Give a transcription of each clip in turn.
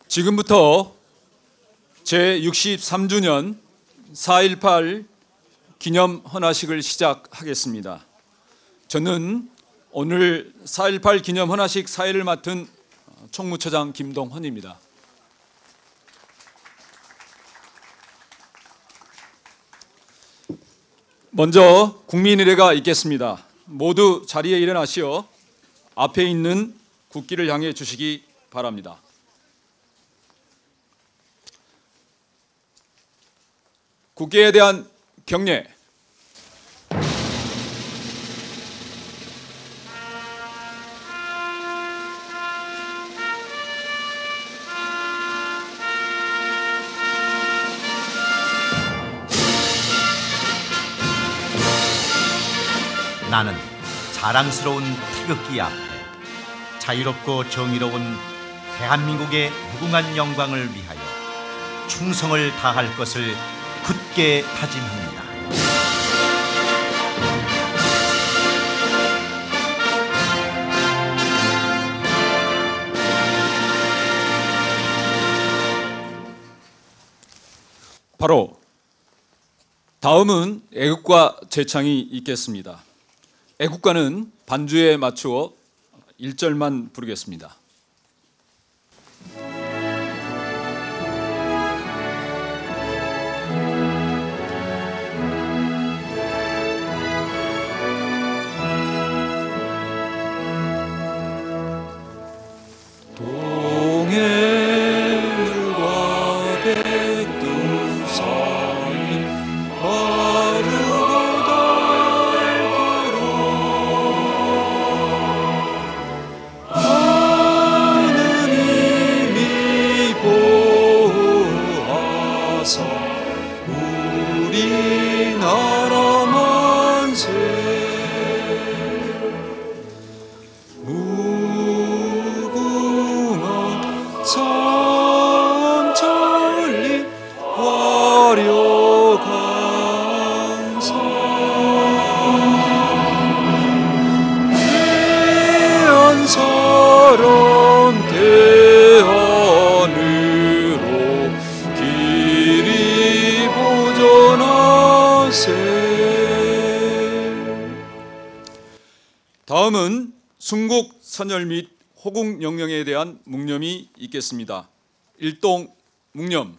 지금부터 제63주년 4.18 기념 헌화식을 시작하겠습니다. 저는 오늘 4.18 기념 헌화식 사회를 맡은 총무처장 김동헌입니다. 먼저 국민의례가 있겠습니다. 모두 자리에 일어나시어 앞에 있는 국기를 향해 주시기 바랍니다. 국기에 대한 경례. 나는 자랑스러운 태극기 앞에 자유롭고 정의로운 대한민국의 무궁한 영광을 위하여 충성을 다할 것을 굳게 다짐합니다. 바로 다음은 애국가 제창이 있겠습니다. 애국가는 반주에 맞추어 1절만 부르겠습니다. 동해물과 백두 사이 마르고 닳도록 하느님이 보호하사 우리나라 만세 삼천리 화려강산 대한 사람 대안으로 길이 보존하세. 다음은 순국 선열 및 호국 영령에 대한 묵념이 있겠습니다. 일동 묵념.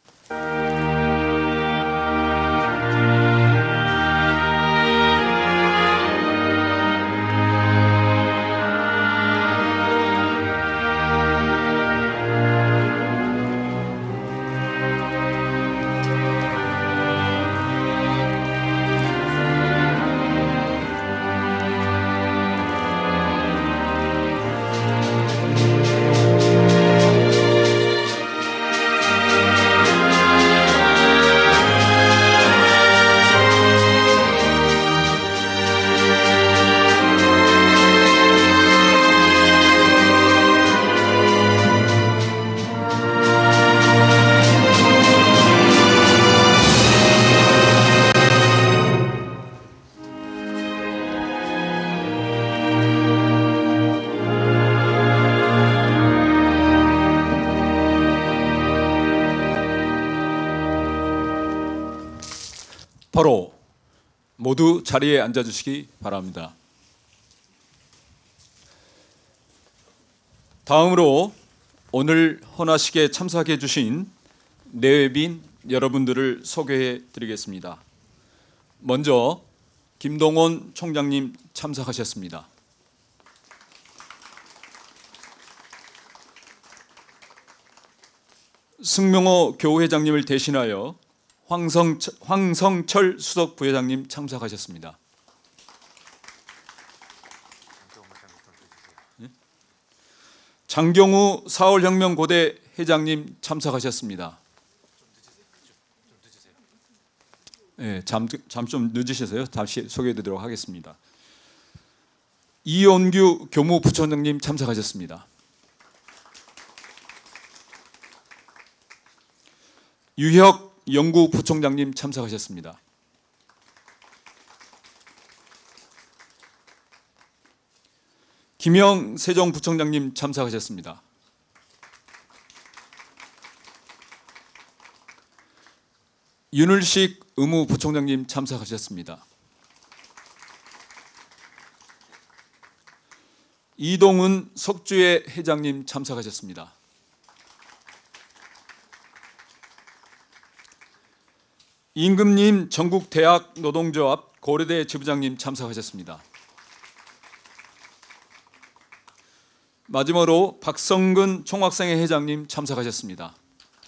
바로 모두 자리에 앉아주시기 바랍니다. 다음으로 오늘 헌화식에 참석해 주신 내외빈 여러분들을 소개해 드리겠습니다. 먼저 김동헌 총장님 참석하셨습니다. 승명호 교우회장님을 대신하여 황성철 수석 부회장님 참석하셨습니다. 장경우 4.18혁명고대 회장님 참석하셨습니다. 네, 잠 좀 늦으셔서요. 다시 소개해드리도록 하겠습니다. 이온규 교무부총장님 참석하셨습니다. 유혁 연구부총장님 참석하셨습니다. 김영 세종부총장님 참석하셨습니다. 윤을식 의무부총장님 참석하셨습니다. 이동훈 석주회 회장님 참석하셨습니다. 임금님 전국대학노동조합 고려대 지부장님 참석하셨습니다. 마지막으로 박성근 총학생회 회장님 참석하셨습니다.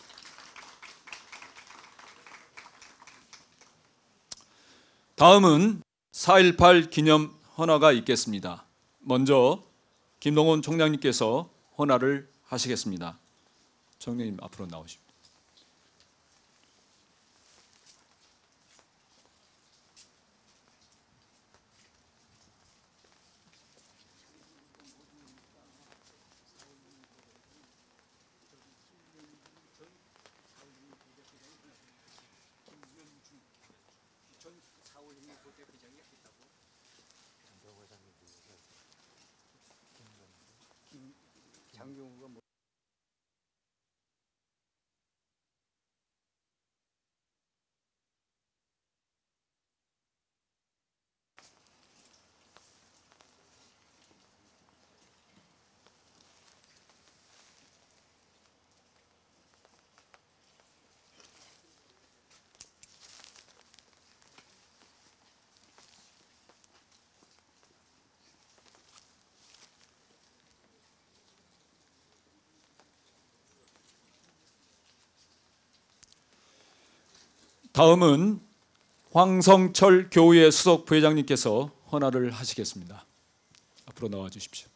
다음은 4.18 기념 헌화가 있겠습니다. 먼저 김동원 총장님께서 헌화를 하시겠습니다. 총장님 앞으로 나오십시오. 다음은 황성철 교우회 수석 부회장님께서 헌화를 하시겠습니다. 앞으로 나와 주십시오.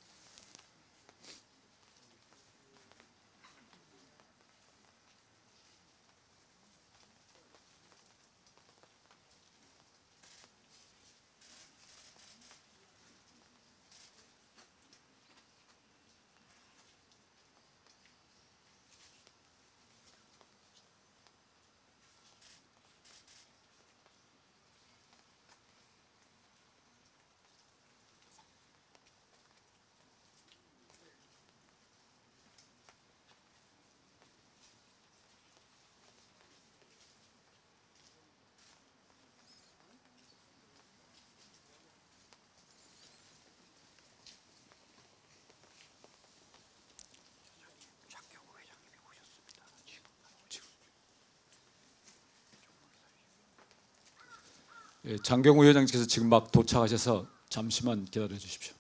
장경우 회장님께서 지금 막 도착하셔서 잠시만 기다려 주십시오.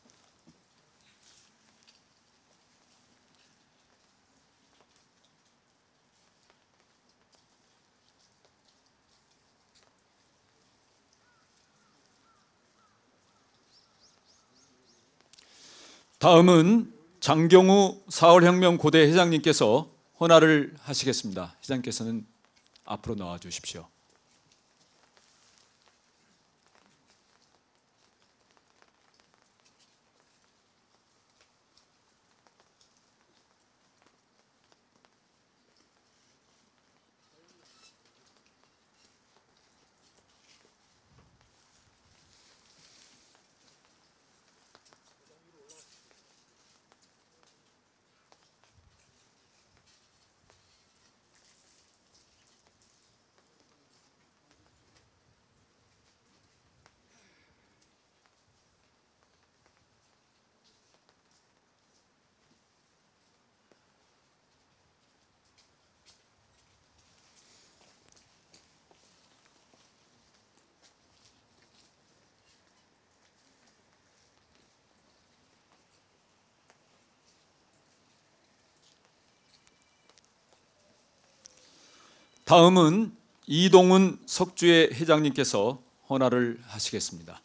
다음은 장경우 4.18혁명 고대 회장님께서 헌화를 하시겠습니다. 회장님께서는 앞으로 나와 주십시오. 다음은 이동훈 석주회 회장님께서 헌화를 하시겠습니다.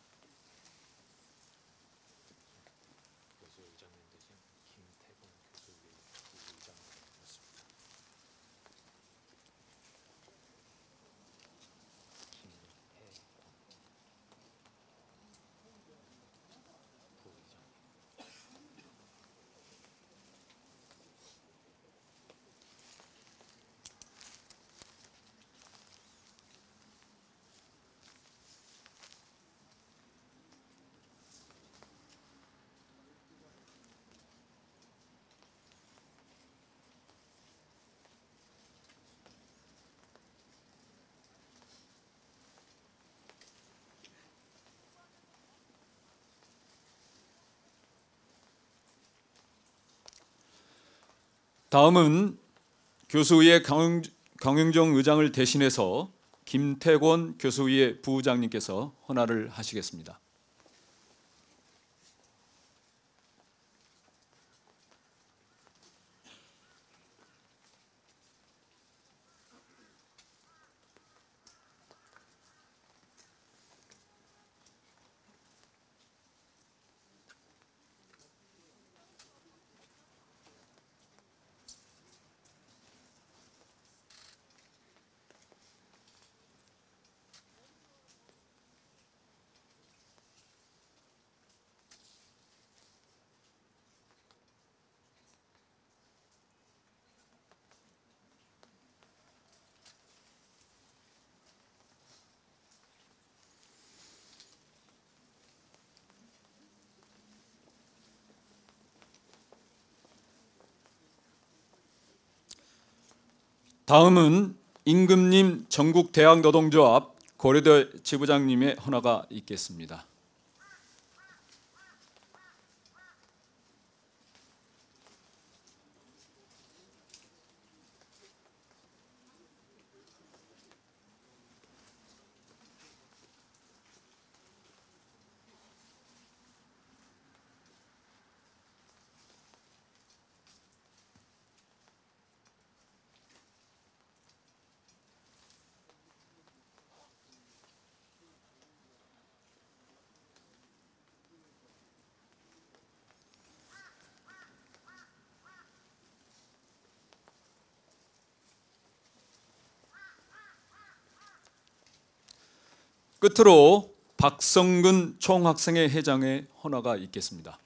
다음은 교수위의 강영정 의장을 대신해서 김태권 교수위의 부의장님께서 헌화를 하시겠습니다. 다음은 임금님 전국대학노동조합 고려대 지부장님의 헌화가 있겠습니다. 끝으로 박성근 총학생회 회장의 헌화가 있겠습니다.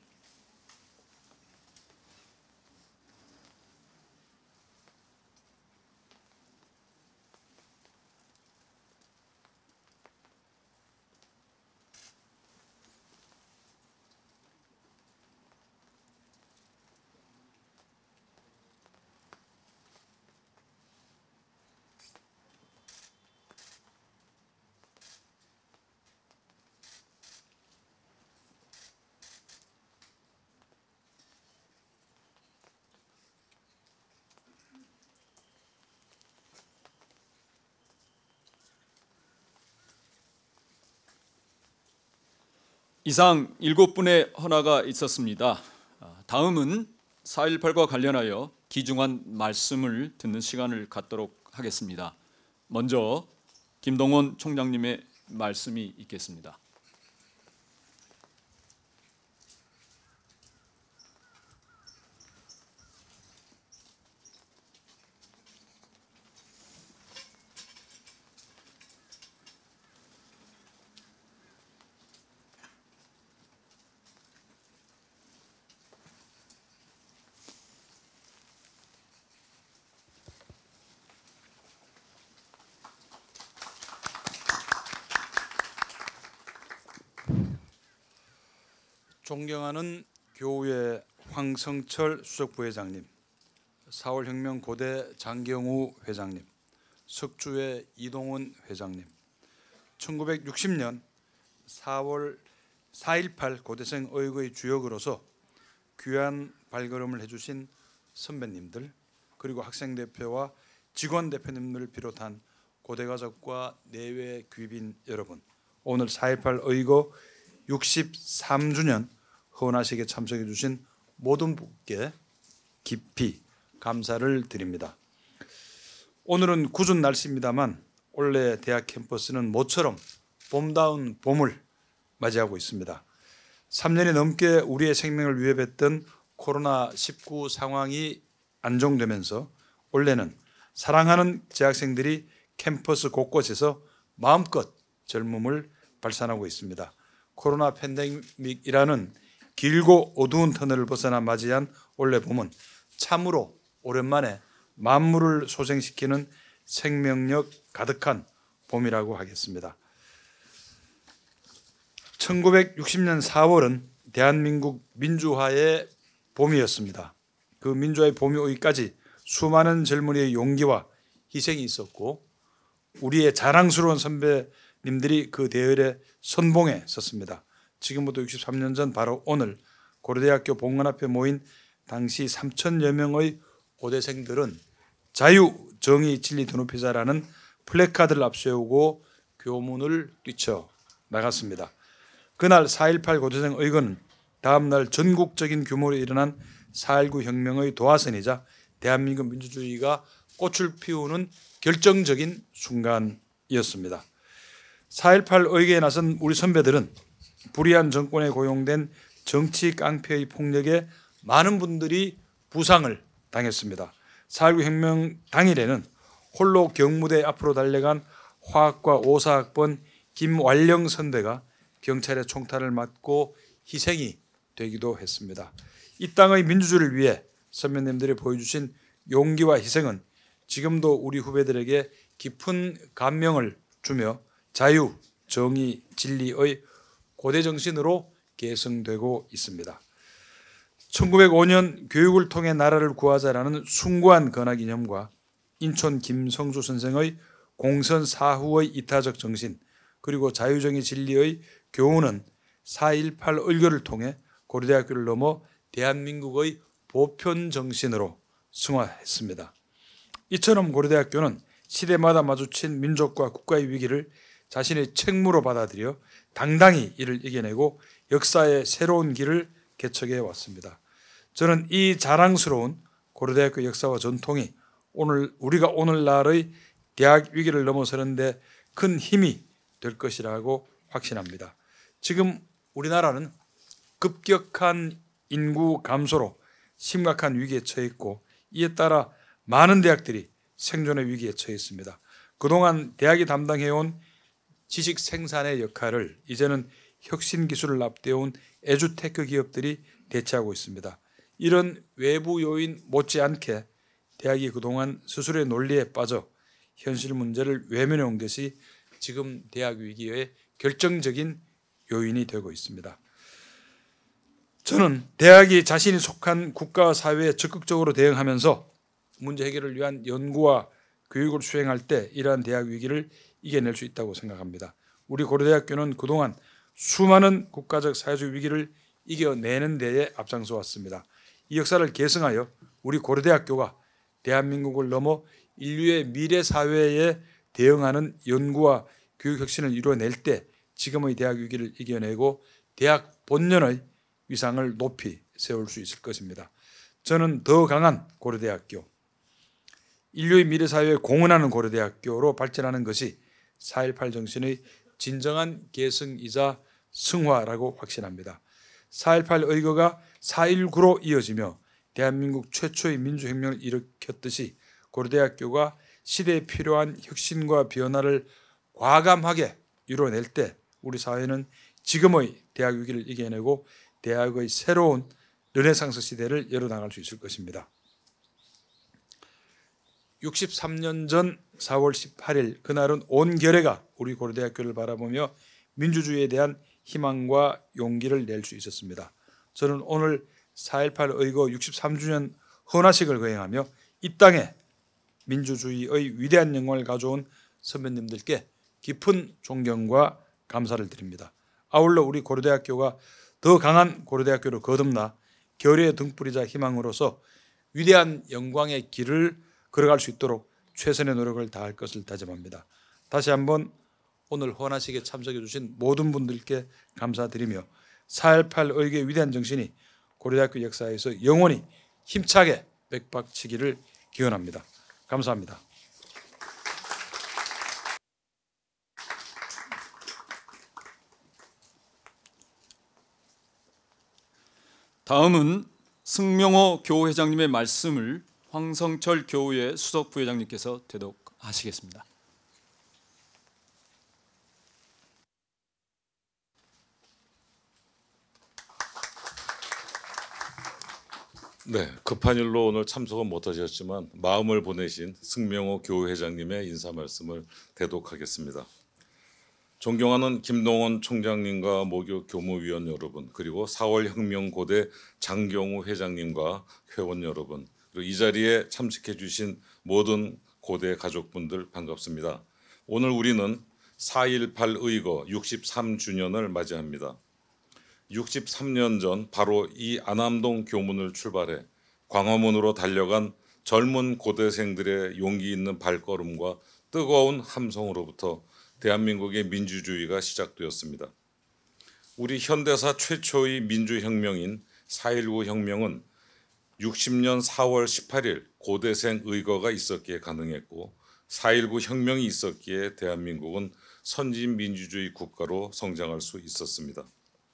이상 7분의 헌화가 있었습니다. 다음은 4.18과 관련하여 귀중한 말씀을 듣는 시간을 갖도록 하겠습니다. 먼저 김동원 총장님의 말씀이 있겠습니다. 존경하는 교우의 황성철 수석부회장님, 4.18혁명 고대 장경우 회장님, 석주의 이동훈 회장님, 1960년 4.18 고대생 의거의 주역으로서 귀한 발걸음을 해주신 선배님들, 그리고 학생대표와 직원대표님들을 비롯한 고대가족과 내외 귀빈 여러분, 오늘 4.18 의거 63주년 헌화식에 참석해 주신 모든 분께 깊이 감사를 드립니다. 오늘은 궂은 날씨입니다만 올해 대학 캠퍼스는 모처럼 봄다운 봄을 맞이하고 있습니다. 3년이 넘게 우리의 생명을 위협했던 코로나19 상황이 안정되면서 올해는 사랑하는 재학생들이 캠퍼스 곳곳에서 마음껏 젊음을 발산하고 있습니다. 코로나 팬데믹이라는 길고 어두운 터널을 벗어나 맞이한 올해 봄은 참으로 오랜만에 만물을 소생시키는 생명력 가득한 봄이라고 하겠습니다. 1960년 4월은 대한민국 민주화의 봄이었습니다. 그 민주화의 봄이 오기까지 수많은 젊은이의 용기와 희생이 있었고 우리의 자랑스러운 선배님들이 그 대열에 선봉에 섰습니다. 지금부터 63년 전 바로 오늘 고려대학교 본관 앞에 모인 당시 3,000여 명의 고대생들은 자유, 정의, 진리 드높이자라는 플래카드를 앞세우고 교문을 뛰쳐 나갔습니다. 그날 4.18 고대생 의거는 다음 날 전국적인 규모로 일어난 4.19 혁명의 도화선이자 대한민국 민주주의가 꽃을 피우는 결정적인 순간이었습니다. 4.18 의거에 나선 우리 선배들은 불의한 정권에 고용된 정치 깡패의 폭력에 많은 분들이 부상을 당했습니다. 4.19 혁명 당일에는 홀로 경무대 앞으로 달려간 화학과 오사학번 김완령 선배가 경찰의 총탄을 맞고 희생이 되기도 했습니다. 이 땅의 민주주의를 위해 선배님들이 보여주신 용기와 희생은 지금도 우리 후배들에게 깊은 감명을 주며 자유, 정의, 진리의 고대 정신으로 계승되고 있습니다. 1905년 교육을 통해 나라를 구하자라는 숭고한 건화기념과 인천 김성주 선생의 공선 사후의 이타적 정신, 그리고 자유정의 진리의 교훈은 4.18 의거를 통해 고려대학교를 넘어 대한민국의 보편 정신으로 승화했습니다. 이처럼 고려대학교는 시대마다 마주친 민족과 국가의 위기를 자신의 책무로 받아들여 당당히 이를 이겨내고 역사의 새로운 길을 개척해 왔습니다. 저는 이 자랑스러운 고려대학교 역사와 전통이 우리가 오늘날의 대학 위기를 넘어서는데 큰 힘이 될 것이라고 확신합니다. 지금 우리나라는 급격한 인구 감소로 심각한 위기에 처해 있고, 이에 따라 많은 대학들이 생존의 위기에 처해 있습니다. 그동안 대학이 담당해온 지식 생산의 역할을 이제는 혁신 기술을 앞세운 에듀테크 기업들이 대체하고 있습니다. 이런 외부 요인 못지않게 대학이 그동안 스스로의 논리에 빠져 현실 문제를 외면해 온 것이 지금 대학 위기의 결정적인 요인이 되고 있습니다. 저는 대학이 자신이 속한 국가와 사회에 적극적으로 대응하면서 문제 해결을 위한 연구와 교육을 수행할 때 이러한 대학 위기를 이겨낼 수 있다고 생각합니다. 우리 고려대학교는 그동안 수많은 국가적 사회적 위기를 이겨내는 데에 앞장서 왔습니다. 이 역사를 계승하여 우리 고려대학교가 대한민국을 넘어 인류의 미래 사회에 대응하는 연구와 교육 혁신을 이루어낼 때 지금의 대학 위기를 이겨내고 대학 본연의 위상을 높이 세울 수 있을 것입니다. 저는 더 강한 고려대학교, 인류의 미래 사회에 공헌하는 고려대학교로 발전하는 것이 4.18 정신의 진정한 계승이자 승화라고 확신합니다. 4.18 의거가 4.19로 이어지며 대한민국 최초의 민주혁명을 일으켰듯이 고려대학교가 시대에 필요한 혁신과 변화를 과감하게 이루어낼 때 우리 사회는 지금의 대학 위기를 이겨내고 대학의 새로운 르네상스 시대를 열어나갈 수 있을 것입니다. 63년 전 4월 18일 그날은 온 결해가 우리 고려대학교를 바라보며 민주주의에 대한 희망과 용기를 낼 수 있었습니다. 저는 오늘 4.18 의거 63주년 헌화식을 거행하며 이 땅에 민주주의의 위대한 영광을 가져온 선배님들께 깊은 존경과 감사를 드립니다. 아울러 우리 고려대학교가 더 강한 고려대학교로 거듭나 결의의 등불이자 희망으로서 위대한 영광의 길을 걸어갈 수 있도록 최선의 노력을 다할 것을 다짐합니다. 다시 한번 오늘 헌화식에 참석해 주신 모든 분들께 감사드리며 4.18 의거의 위대한 정신이 고려대학교 역사에서 영원히 힘차게 맥박치기를 기원합니다. 감사합니다. 다음은 승명호 교우회장님의 말씀을 황성철 교우회 수석부회장님께서 대독하시겠습니다. 네, 급한 일로 오늘 참석은 못하셨지만 마음을 보내신 승명호 교우회장님의 인사 말씀을 대독하겠습니다. 존경하는 김동원 총장님과 모교 교무위원 여러분, 그리고 4월 혁명고대 장경우 회장님과 회원 여러분, 그리고 이 자리에 참석해 주신 모든 고대 가족분들 반갑습니다. 오늘 우리는 4.18 의거 63주년을 맞이합니다. 63년 전 바로 이 안암동 교문을 출발해 광화문으로 달려간 젊은 고대생들의 용기 있는 발걸음과 뜨거운 함성으로부터 대한민국의 민주주의가 시작되었습니다. 우리 현대사 최초의 민주혁명인 4.19 혁명은 60년 4월 18일 고대생 의거가 있었기에 가능했고 4.19 혁명이 있었기에 대한민국은 선진 민주주의 국가로 성장할 수 있었습니다.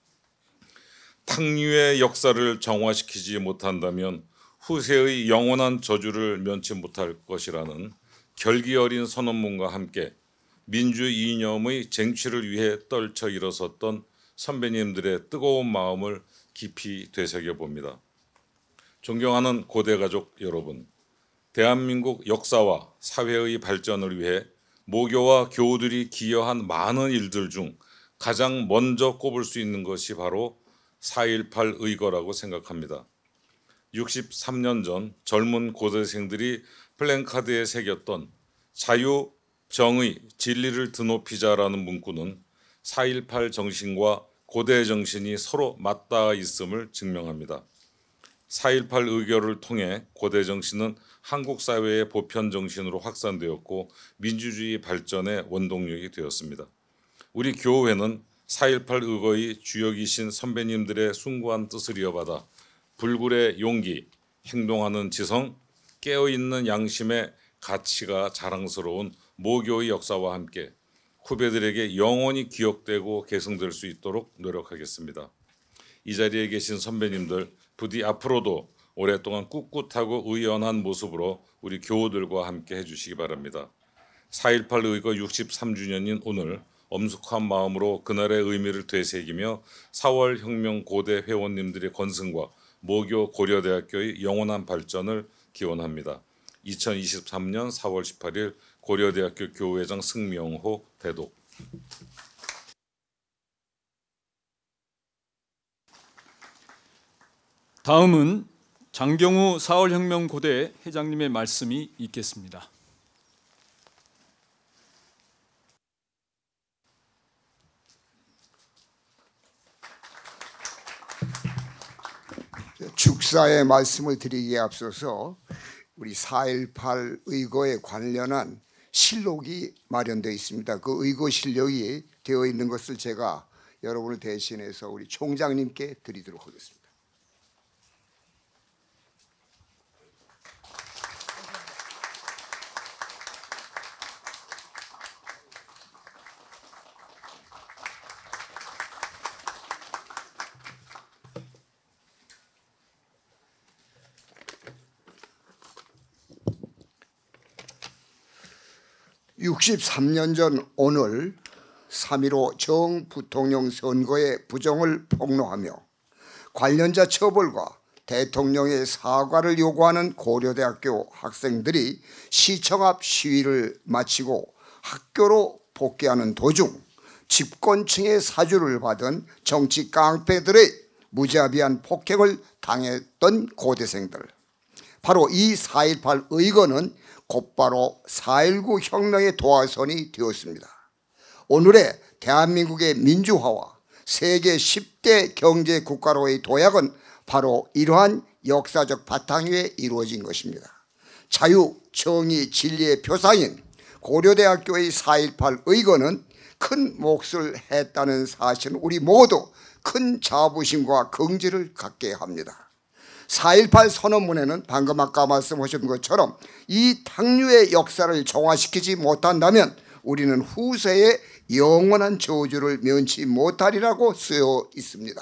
탕류의 역사를 정화시키지 못한다면 후세의 영원한 저주를 면치 못할 것이라는 결기 어린 선언문과 함께 민주 이념의 쟁취를 위해 떨쳐 일어섰던 선배님들의 뜨거운 마음을 깊이 되새겨봅니다. 존경하는 고대가족 여러분, 대한민국 역사와 사회의 발전을 위해 모교와 교우들이 기여한 많은 일들 중 가장 먼저 꼽을 수 있는 것이 바로 4.18 의거라고 생각합니다. 63년 전 젊은 고대생들이 플랜카드에 새겼던 자유, 정의, 진리를 드높이자라는 문구는 4.18 정신과 고대 정신이 서로 맞닿아 있음을 증명합니다. 4.18 의교를 통해 고대 정신은 한국 사회의 보편 정신으로 확산되었고 민주주의 발전의 원동력이 되었습니다. 우리 교회는 4.18 의거의 주역이신 선배님들의 숭고한 뜻을 이어받아 불굴의 용기, 행동하는 지성, 깨어있는 양심의 가치가 자랑스러운 모교의 역사와 함께 후배들에게 영원히 기억되고 계승될 수 있도록 노력하겠습니다. 이 자리에 계신 선배님들 부디 앞으로도 오랫동안 꿋꿋하고 의연한 모습으로 우리 교우들과 함께 해주시기 바랍니다. 4.18 의거 63주년인 오늘 엄숙한 마음으로 그날의 의미를 되새기며 4월 혁명 고대 회원님들의 건승과 모교 고려대학교의 영원한 발전을 기원합니다. 2023년 4월 18일 고려대학교 교우회장 승명호 대독. 다음은 장경우 4월 혁명 고대 회장님의 말씀이 있겠습니다. 축사의 말씀을 드리기에 앞서서 우리 4.18 의거에 관련한 실록이 마련되어 있습니다. 그 의거 실록이 되어 있는 것을 제가 여러분을 대신해서 우리 총장님께 드리도록 하겠습니다. (63년) 전 오늘 3.15 정부통령 선거의 부정을 폭로하며 관련자 처벌과 대통령의 사과를 요구하는 고려대학교 학생들이 시청 앞 시위를 마치고 학교로 복귀하는 도중 집권층의 사주를 받은 정치 깡패들의 무자비한 폭행을 당했던 고대생들, 바로 이 4.18 의거는 곧바로 4.19 혁명의 도화선이 되었습니다. 오늘의 대한민국의 민주화와 세계 10대 경제 국가로의 도약은 바로 이러한 역사적 바탕 위에 이루어진 것입니다. 자유, 정의, 진리의 표상인 고려대학교의 4.18 의거는 큰 몫을 했다는 사실은 우리 모두 큰 자부심과 긍지를 갖게 합니다. 4.18 선언문에는 방금 아까 말씀하신 것처럼 이 탕류의 역사를 정화시키지 못한다면 우리는 후세에 영원한 저주를 면치 못하리라고 쓰여 있습니다.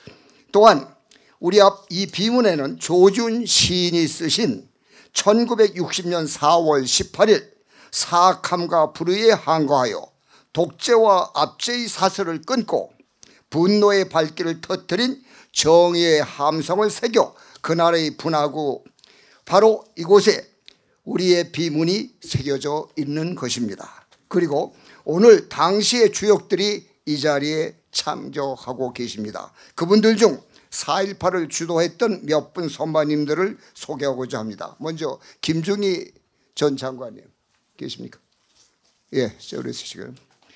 또한 우리 앞 이 비문에는 조준 시인이 쓰신 1960년 4월 18일 사악함과 불의에 항거하여 독재와 압제의 사슬을 끊고 분노의 발길을 터뜨린 정의의 함성을 새겨 그날의 분하고 바로 이곳에 우리의 비문이 새겨져 있는 것입니다. 그리고 오늘 당시의 주역들이 이 자리에 참석하고 계십니다. 그분들 중 4.18을 주도했던 몇 분 선배님들을 소개하고자 합니다. 먼저 김중희 전 장관님 계십니까? 예, 저리 있으시고요.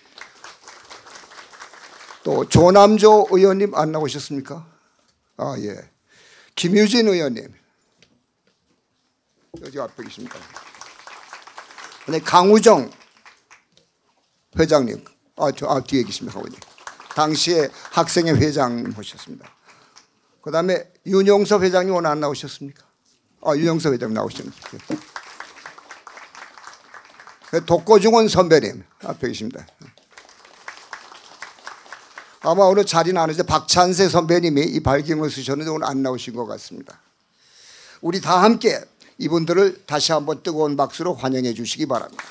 또 조남조 의원님 안 나오셨습니까? 아, 예. 김유진 의원님 여기 앞에 계십니다. 네, 강우정 회장님, 뒤에 계십니다. 강우정. 당시에 학생회 회장님 오셨습니다. 그다음에 윤영섭 회장님 오늘 안 나오셨습니까? 윤영섭 회장님 나오셨습니다. 독고중원 선배님 앞에 계십니다. 아마 오늘 자리는 안 오는데 박찬세 선배님이 이 발경을 쓰셨는데 오늘 안 나오신 것 같습니다. 우리 다 함께 이분들을 다시 한번 뜨거운 박수로 환영해 주시기 바랍니다.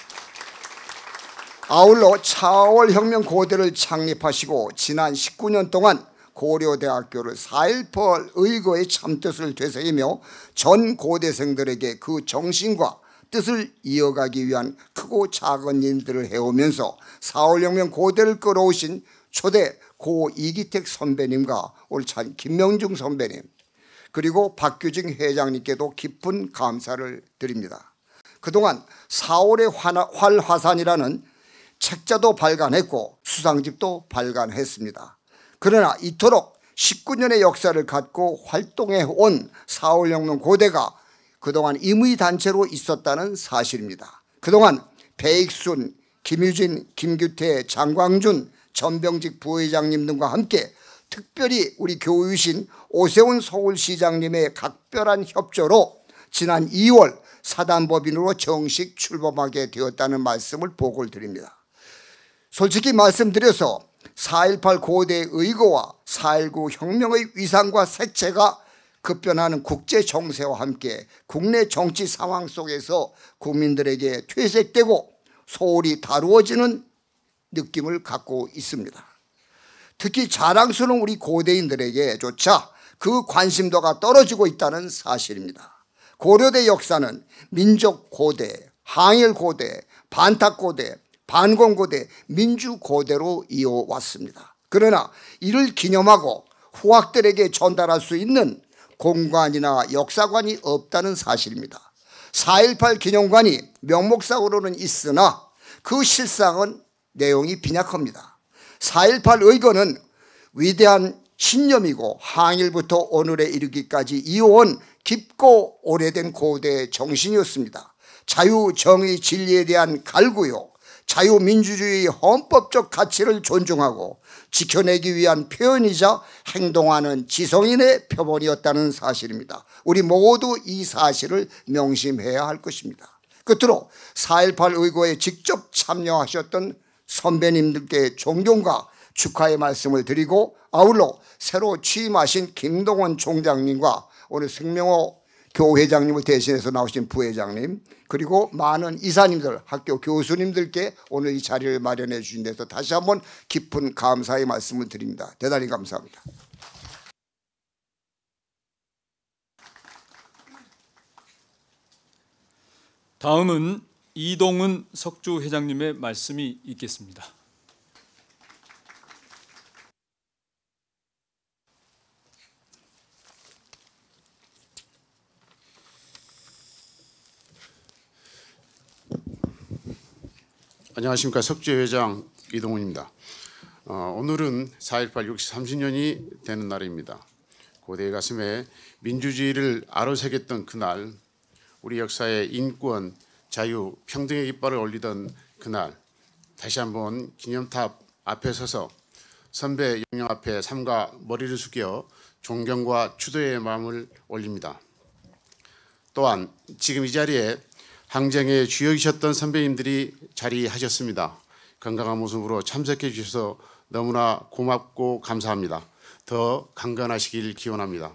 아울러 차월혁명 고대를 창립하시고 지난 19년 동안 고려대학교를 4.18 의거의 참뜻을 되새기며 전 고대생들에게 그 정신과 뜻을 이어가기 위한 크고 작은 일들을 해오면서 4.18혁명 고대를 끌어오신 초대 고 이기택 선배님과 오늘 참 김명중 선배님 그리고 박규진 회장님께도 깊은 감사를 드립니다. 그동안 4월의 활화산이라는 책자도 발간했고 수상집도 발간했습니다. 그러나 이토록 19년의 역사를 갖고 활동해 온 4.18혁명 고대가 그동안 임의단체로 있었다는 사실입니다. 그동안 배익순, 김유진, 김규태, 장광준, 전병직 부회장님 등과 함께 특별히 우리 교우이신 오세훈 서울시장님의 각별한 협조로 지난 2월 사단법인으로 정식 출범하게 되었다는 말씀을 보고를 드립니다. 솔직히 말씀드려서 4.18 고대의 의거와 4.19 혁명의 위상과 색채가 급변하는 국제 정세와 함께 국내 정치 상황 속에서 국민들에게 퇴색되고 소홀히 다루어지는 느낌을 갖고 있습니다. 특히 자랑스러운 우리 고대인들에게조차 그 관심도가 떨어지고 있다는 사실입니다. 고려대 역사는 민족 고대, 항일 고대, 반탁 고대, 반공 고대, 민주 고대로 이어왔습니다. 그러나 이를 기념하고 후학들에게 전달할 수 있는 공관이나 역사관이 없다는 사실입니다. 4.18 기념관이 명목상으로는 있으나 그 실상은 내용이 빈약합니다. 4.18 의거는 위대한 신념이고 항일부터 오늘에 이르기까지 이어온 깊고 오래된 고대의 정신이었습니다. 자유, 정의, 진리에 대한 갈구요, 자유민주주의 헌법적 가치를 존중하고 지켜내기 위한 표현이자 행동하는 지성인의 표본이었다는 사실입니다. 우리 모두 이 사실을 명심해야 할 것입니다. 끝으로 4.18 의거에 직접 참여하셨던 선배님들께 존경과 축하의 말씀을 드리고 아울러 새로 취임하신 김동원 총장님과 오늘 승명호 교회장님을 대신해서 나오신 부회장님 그리고 많은 이사님들, 학교 교수님들께 오늘 이 자리를 마련해 주신 데서 다시 한번 깊은 감사의 말씀을 드립니다. 대단히 감사합니다. 다음은 이동은 석주 회장님의 말씀이 있겠습니다. 안녕하십니까. 석주 회장 이동훈입니다. 오늘은 4.18 30년이 되는 날입니다. 고대의 가슴에 민주주의를 아로새겼던 그날, 우리 역사의 인권, 자유, 평등의 깃발을 올리던 그날, 다시 한번 기념탑 앞에 서서 선배 영령 앞에 삼가 머리를 숙여 존경과 추도의 마음을 올립니다. 또한 지금 이 자리에 항쟁의 주역이셨던 선배님들이 자리하셨습니다. 건강한 모습으로 참석해 주셔서 너무나 고맙고 감사합니다. 더 강건하시길 기원합니다.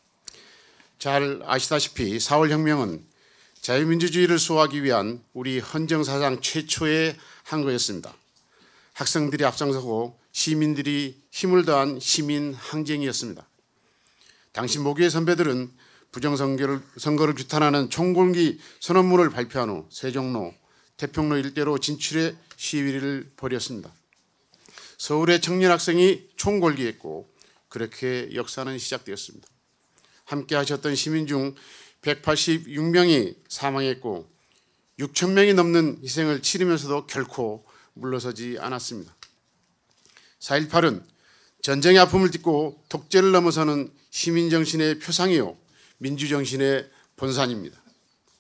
잘 아시다시피 4월 혁명은 자유민주주의를 수호하기 위한 우리 헌정사상 최초의 항거였습니다. 학생들이 앞장서고 시민들이 힘을 더한 시민 항쟁이었습니다. 당시 모교의 선배들은 부정선거를 규탄하는 총궐기 선언문을 발표한 후 세종로, 태평로 일대로 진출해 시위를 벌였습니다. 서울의 청년 학생이 총궐기했고 그렇게 역사는 시작되었습니다. 함께 하셨던 시민 중 186명이 사망했고 6천 명이 넘는 희생을 치르면서도 결코 물러서지 않았습니다. 4.18은 전쟁의 아픔을 딛고 독재를 넘어서는 시민정신의 표상이요 민주정신의 본산입니다.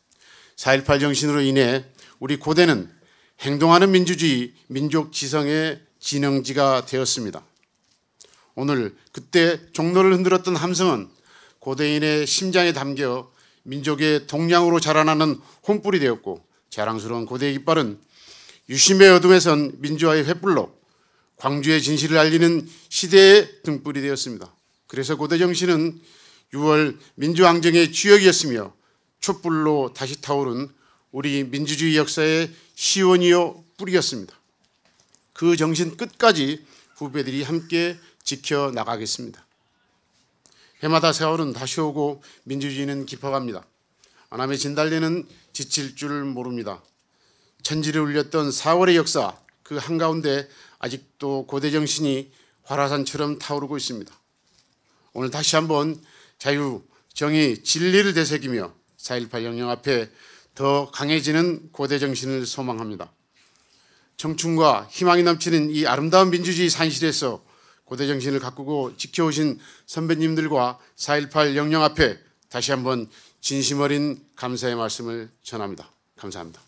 4.18 정신으로 인해 우리 고대는 행동하는 민주주의, 민족 지성의 진흥지가 되었습니다. 오늘 그때 종로를 흔들었던 함성은 고대인의 심장에 담겨 민족의 동량으로 자라나는 혼불이 되었고, 자랑스러운 고대의 깃발은 유심의 어둠에선 민주화의 횃불로 광주의 진실을 알리는 시대의 등불이 되었습니다. 그래서 고대 정신은 6월 민주항쟁의 주역이었으며 촛불로 다시 타오른 우리 민주주의 역사의 시원이요 뿌리였습니다. 그 정신 끝까지 후배들이 함께 지켜나가겠습니다. 해마다 세월은 다시 오고 민주주의는 깊어갑니다. 안암의 진달래는 지칠 줄 모릅니다. 천지를 울렸던 4월의 역사, 그 한가운데 아직도 고대 정신이 활화산처럼 타오르고 있습니다. 오늘 다시 한번 자유, 정의, 진리를 되새기며 4.18 영령 앞에 더 강해지는 고대 정신을 소망합니다. 청춘과 희망이 넘치는 이 아름다운 민주주의 산실에서 고대 정신을 가꾸고 지켜오신 선배님들과 4.18 영령 앞에 다시 한번 진심 어린 감사의 말씀을 전합니다. 감사합니다.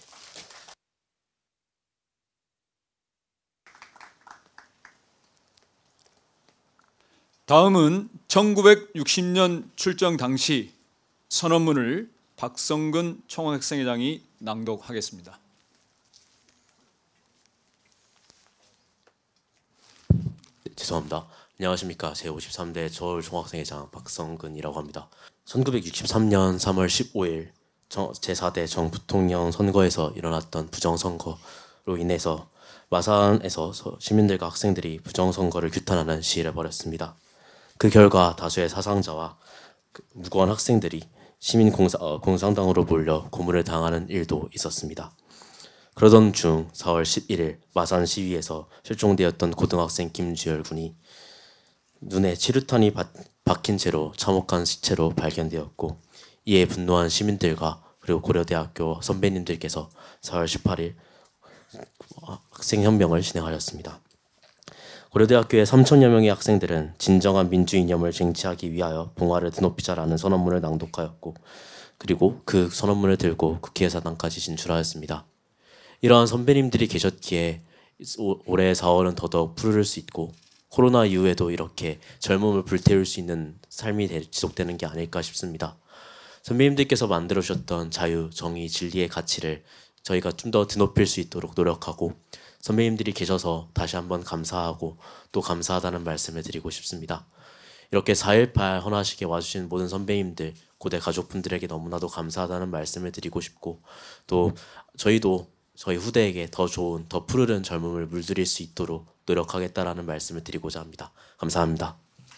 다음은 1960년 출정 당시 선언문을 박성근 총학생회장이 낭독하겠습니다. 죄송합니다. 안녕하십니까. 제53대 서울총학생회장 박성근이라고 합니다. 1963년 3월 15일 제4대 정부통령 선거에서 일어났던 부정선거로 인해서 마산에서 시민들과 학생들이 부정선거를 규탄하는 시위를 벌였습니다. 그 결과 다수의 사상자와 무고한 학생들이 공산당으로 몰려 고문을 당하는 일도 있었습니다. 그러던 중 4월 11일 마산 시위에서 실종되었던 고등학생 김주열 군이 눈에 치루탄이 박힌 채로 참혹한 시체로 발견되었고, 이에 분노한 시민들과 그리고 고려대학교 선배님들께서 4월 18일 학생혁명을 진행하였습니다. 고려대학교의 3천여 명의 학생들은 진정한 민주 이념을 쟁취하기 위하여 봉화를 드높이자라는 선언문을 낭독하였고, 그리고 그 선언문을 들고 국회의사당까지 진출하였습니다. 이러한 선배님들이 계셨기에 올해 4월은 더더욱 푸르를 수 있고, 코로나 이후에도 이렇게 젊음을 불태울 수 있는 삶이 지속되는 게 아닐까 싶습니다. 선배님들께서 만들어 주셨던 자유, 정의, 진리의 가치를 저희가 좀 더 드높일 수 있도록 노력하고, 선배님들이 계셔서 다시 한번 감사하고 또 감사하다는 말씀을 드리고 싶습니다. 이렇게 4.18 헌화식에 와주신 모든 선배님들, 고대 가족분들에게 너무나도 감사하다는 말씀을 드리고 싶고, 또 저희도 저희 후대에게 더 좋은, 더 푸르른 젊음을 물들일 수 있도록 노력하겠다라는 말씀을 드리고자 합니다. 감사합니다.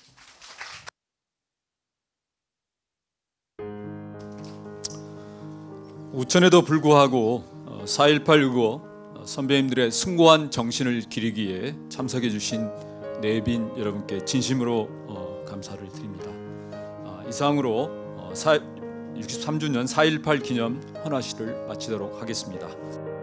우천에도 불구하고 4.18 이후 선배님들의 숭고한 정신을 기리기에 참석해 주신 내빈 여러분께 진심으로 감사를 드립니다. 이상으로 63주년 4.18 기념 헌화식을 마치도록 하겠습니다.